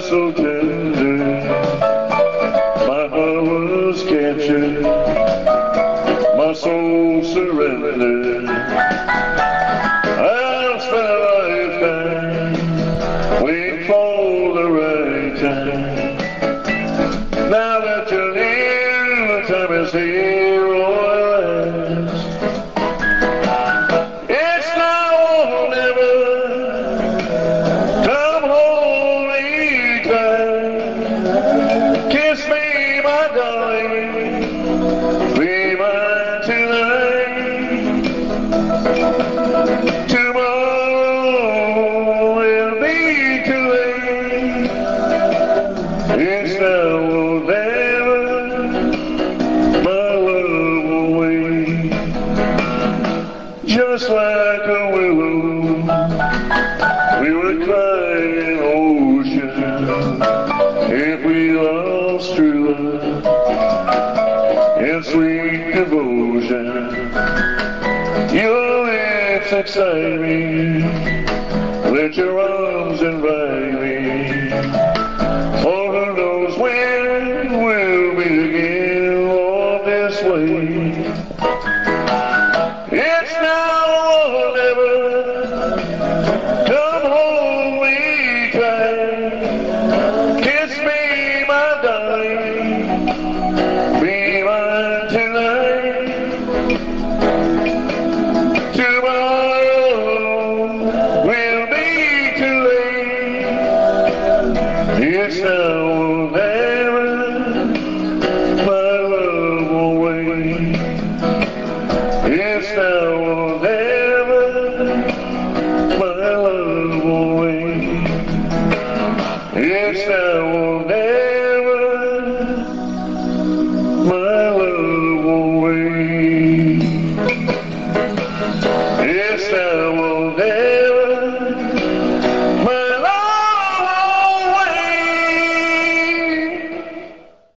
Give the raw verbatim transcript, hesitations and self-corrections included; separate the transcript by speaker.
Speaker 1: so tender, my heart was captured, my soul surrendered. I've spent a lifetime waiting for the right time. Now that you're here, the time is here, oh yes. It's now or never. Come hold me tight, kiss me, my darling, be mine tonight. Tomorrow will be too late. It's now or never. My love will wait. Just like a willow, we would cry in ocean if we lost true love and sweet devotion. Your lips excite me, let your arms invite me.